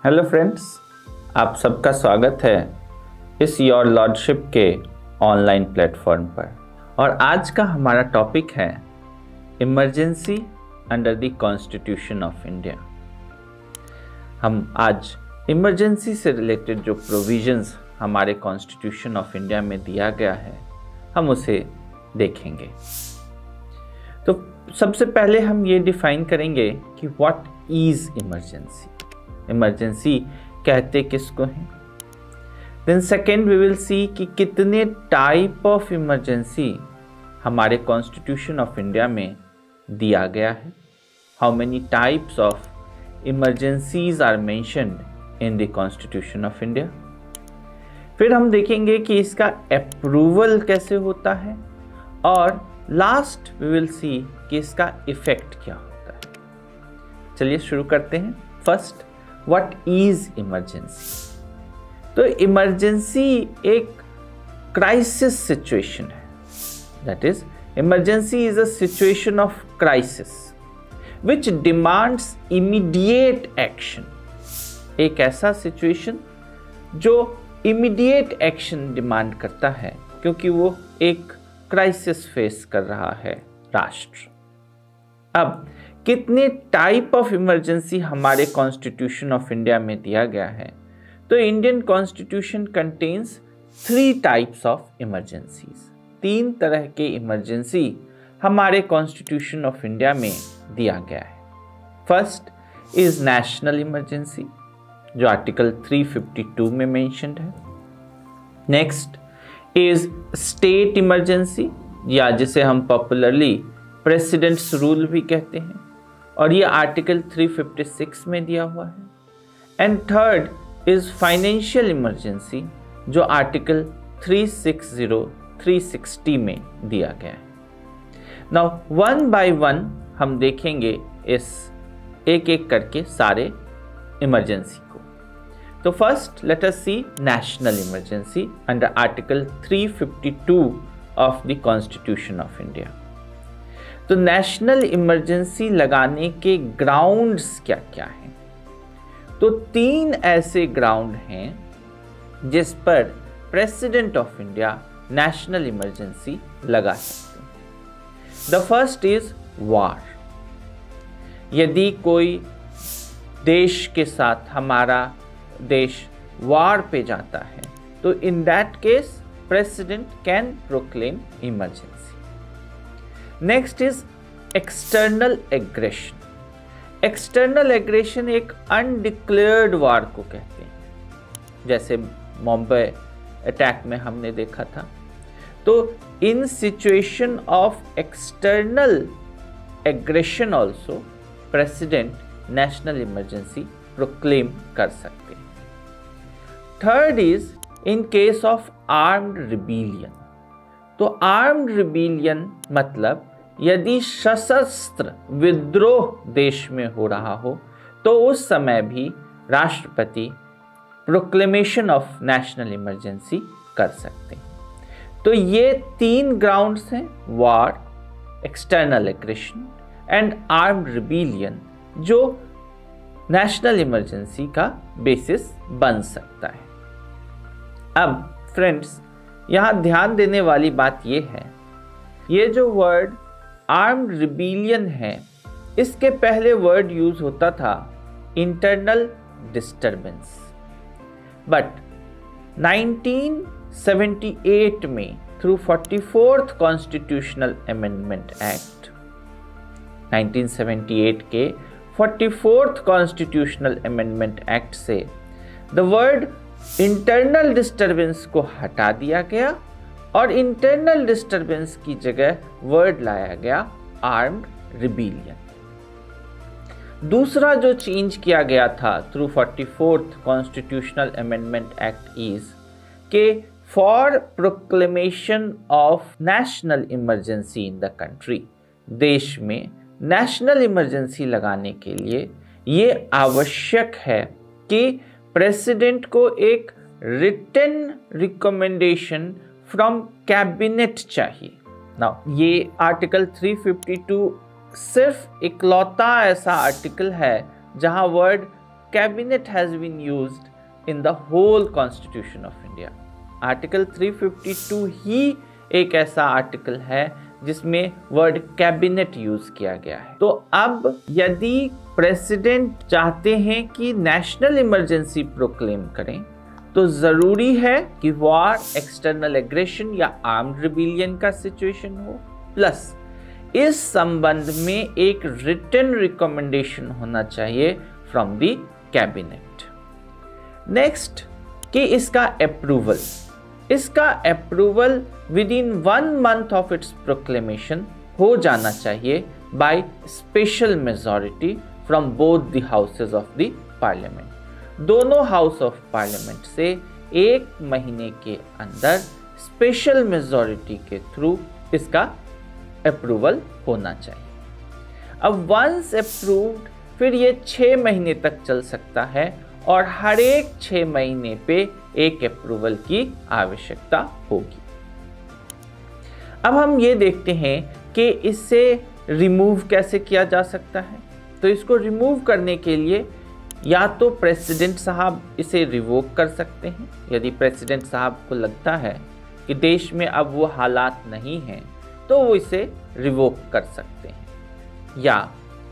Hello friends, आप सबका स्वागत है इस योर लॉर्डशिप के ऑनलाइन प्लेटफॉर्म पर। और आज का हमारा टॉपिक है emergency under the constitution of India. हम आज इमरजेंसी से रिलेटेड जो प्रोविजंस हमारे कॉन्स्टिट्यूशन ऑफ इंडिया में दिया गया है, हम उसे देखेंगे। तो सबसे पहले हम ये डिफाइन करेंगे कि व्हाट इज इमरजेंसी। इमरजेंसी कहते किसको हैं। Then second we will see कि कितने टाइप ऑफ इमरजेंसी हमारे कॉन्स्टिट्यूशन ऑफ इंडिया में दिया गया है। How many types of emergencies are mentioned in the constitution of India. फिर हम देखेंगे कि इसका अप्रूवल कैसे होता है, और लास्ट वी विल सी कि इसका इफेक्ट क्या होता है। चलिए शुरू करते हैं। First, what is emergency. तो इमरजेंसी एक क्राइसिस सिचुएशन है। That is, emergency is a situation of crisis which demands immediate action. एक ऐसा सिचुएशन जो इमीडिएट एक्शन डिमांड करता है, क्योंकि वो एक क्राइसिस फेस कर रहा है राष्ट्र। अब कितने टाइप ऑफ इमरजेंसी हमारे कॉन्स्टिट्यूशन ऑफ इंडिया में दिया गया है। तो Indian constitution contains 3 types of emergencies. 3 तरह के इमरजेंसी हमारे कॉन्स्टिट्यूशन ऑफ इंडिया में दिया गया है। फर्स्ट इज नेशनल इमरजेंसी, जो आर्टिकल 352 में मेंशन्ड है। नेक्स्ट इज स्टेट इमरजेंसी, या जिसे हम पॉपुलरली प्रेसिडेंट्स रूल भी कहते हैं, और ये आर्टिकल 356 में दिया हुआ है। And third is financial emergency, जो आर्टिकल 360, 360 में दिया गया है। नाउ वन बाय वन हम देखेंगे इस एक एक करके सारे इमरजेंसी को। तो first let us see national emergency under article 352 of the constitution of India. तो नेशनल इमरजेंसी लगाने के ग्राउंड्स क्या क्या हैं। तो 3 ऐसे ग्राउंड हैं जिस पर president of India national emergency लगा सकते हैं। The first is war. यदि कोई देश के साथ हमारा देश वार पे जाता है, तो in that case president can proclaim emergency. Next is external aggression. External aggression एक अनडिक्लेयर्ड वार को कहते हैं, जैसे मुंबई अटैक में हमने देखा था। तो in situation of external aggression also president national emergency proclaim कर सकते हैं। Third is in case of armed rebellion. तो आर्म्ड रिबेलियन मतलब यदि सशस्त्र विद्रोह देश में हो रहा हो, तो उस समय भी राष्ट्रपति प्रोक्लेमेशन ऑफ नेशनल इमरजेंसी कर सकते हैं। तो ये 3 ग्राउंड्स हैं, war, external aggression and armed rebellion, जो नेशनल इमरजेंसी का बेसिस बन सकता है। अब फ्रेंड्स, यहाँ ध्यान देने वाली बात यह है, ये जो वर्ड आर्म्ड रिबेलियन है, इसके पहले वर्ड यूज होता था इंटरनल डिस्टर्बेंस। बट 1978 में through 44th constitutional amendment act, 1978 के 44th कॉन्स्टिट्यूशनल अमेंडमेंट एक्ट से द वर्ड इंटरनल डिस्टर्बेंस को हटा दिया गया और इंटरनल डिस्टर्बेंस की जगह वर्ड लाया गया आर्म्ड रिबेलियन। दूसरा जो चेंज किया गया था through 44th constitutional amendment act is के for proclamation of national emergency in the country, देश में नेशनल इमरजेंसी लगाने के लिए ये आवश्यक है कि प्रेसिडेंट को एक रिटन रिकमेंडेशन फ्रॉम कैबिनेट चाहिए। नाउ ये आर्टिकल 352 सिर्फ इकलौता ऐसा आर्टिकल है जहां word cabinet has been used in the whole constitution of India. Article 352 ही एक ऐसा आर्टिकल है जिसमें वर्ड कैबिनेट यूज किया गया है। तो अब यदि प्रेसिडेंट चाहते हैं कि नेशनल इमरजेंसी प्रोक्लेम करें तो जरूरी है कि वॉर, एक्सटर्नल एग्रेशन या आर्म्ड रिबेलियन का सिचुएशन हो, प्लस इस संबंध में एक रिटन रिकमेंडेशन होना चाहिए फ्रॉम द कैबिनेट। नेक्स्ट कि इसका approval within 1 month of its proclamation हो जाना चाहिए by special majority from both the houses of the parliament. दोनों हाउस ऑफ पार्लियामेंट से 1 महीने के अंदर स्पेशल मेजॉरिटी के थ्रू इसका अप्रूवल होना चाहिए। अब वंस अप्रूव्ड फिर ये 6 महीने तक चल सकता है और हर एक 6 महीने पे एक अप्रूवल की आवश्यकता होगी। अब हम ये देखते हैं कि इससे रिमूव कैसे किया जा सकता है। तो इसको रिमूव करने के लिए या तो प्रेसिडेंट साहब इसे रिवोक कर सकते हैं, यदि प्रेसिडेंट साहब को लगता है कि देश में अब वो हालात नहीं हैं तो वो इसे रिवोक कर सकते हैं, या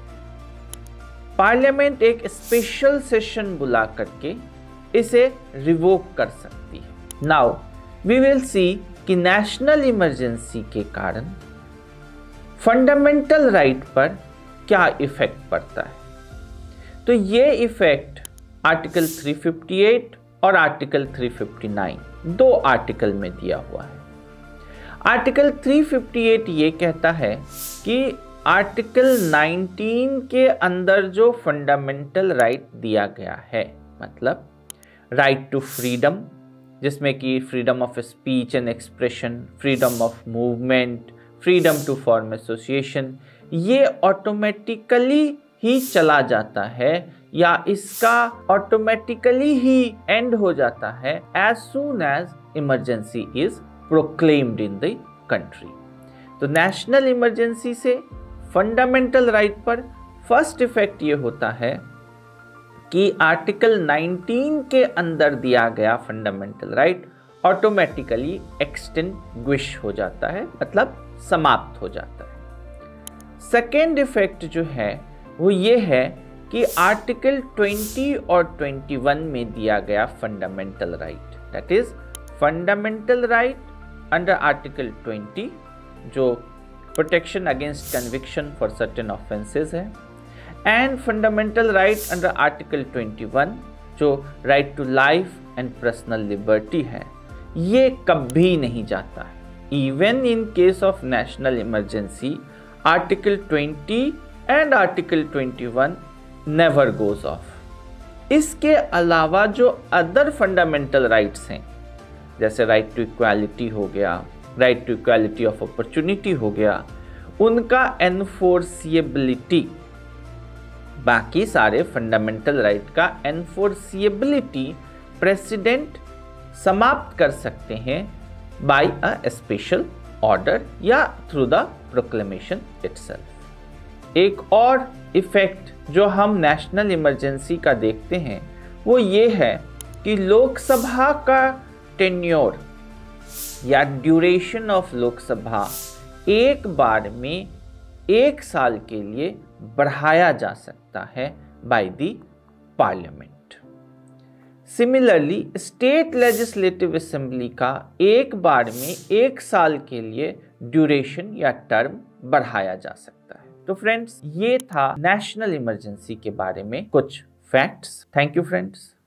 पार्लियामेंट एक स्पेशल सेशन बुला करके इसे रिवोक कर सकती है। नाउ वी विल सी कि नेशनल इमरजेंसी के कारण फंडामेंटल राइट पर क्या इफेक्ट पड़ता है। तो ये इफेक्ट आर्टिकल 358 और आर्टिकल 359 दो आर्टिकल में दिया हुआ है। आर्टिकल 358 ये कहता है कि आर्टिकल 19 के अंदर जो फंडामेंटल राइट दिया गया है, मतलब राइट टू फ्रीडम, जिसमें कि freedom of speech and expression, freedom of movement, freedom to form association, ये ऑटोमेटिकली ही चला जाता है या इसका ऑटोमेटिकली ही एंड हो जाता है as soon as emergency is proclaimed in the country. तो नेशनल इमरजेंसी से फंडामेंटल राइट पर फर्स्ट इफेक्ट ये होता है कि आर्टिकल 19 के अंदर दिया गया फंडामेंटल राइट ऑटोमेटिकली एक्सटिंग्विश हो जाता है, मतलब समाप्त हो जाता है। सेकेंड इफेक्ट जो है वो ये है कि आर्टिकल 20 और 21 में दिया गया fundamental right, that is fundamental right under article 20 जो protection against conviction for certain offences है, and fundamental right under article 21 जो right to life and personal liberty है, ये कभी नहीं जाता है। Even in case of national emergency article 20 and article 21 never goes off. इसके अलावा जो अदर फंडामेंटल राइट्स हैं, जैसे राइट टू इक्वालिटी हो गया, right to equality of opportunity हो गया, उनका एनफोर्सिएबिलिटी, बाकी सारे फंडामेंटल राइट का एनफोर्सिएबिलिटी प्रेसिडेंट समाप्त कर सकते हैं बाय अ स्पेशल ऑर्डर या थ्रू द प्रोक्लेमेशन इटसेल्फ। एक और इफेक्ट जो हम नेशनल इमरजेंसी का देखते हैं वो ये है कि लोकसभा का टेन्योर या ड्यूरेशन ऑफ लोकसभा एक बार में 1 साल के लिए बढ़ाया जा सकता है by the parliament. Similarly state legislative assembly का एक बार में 1 साल के लिए ड्यूरेशन या टर्म बढ़ाया जा सकता है। तो फ्रेंड्स, ये था नेशनल इमरजेंसी के बारे में कुछ फैक्ट्स। Thank you friends.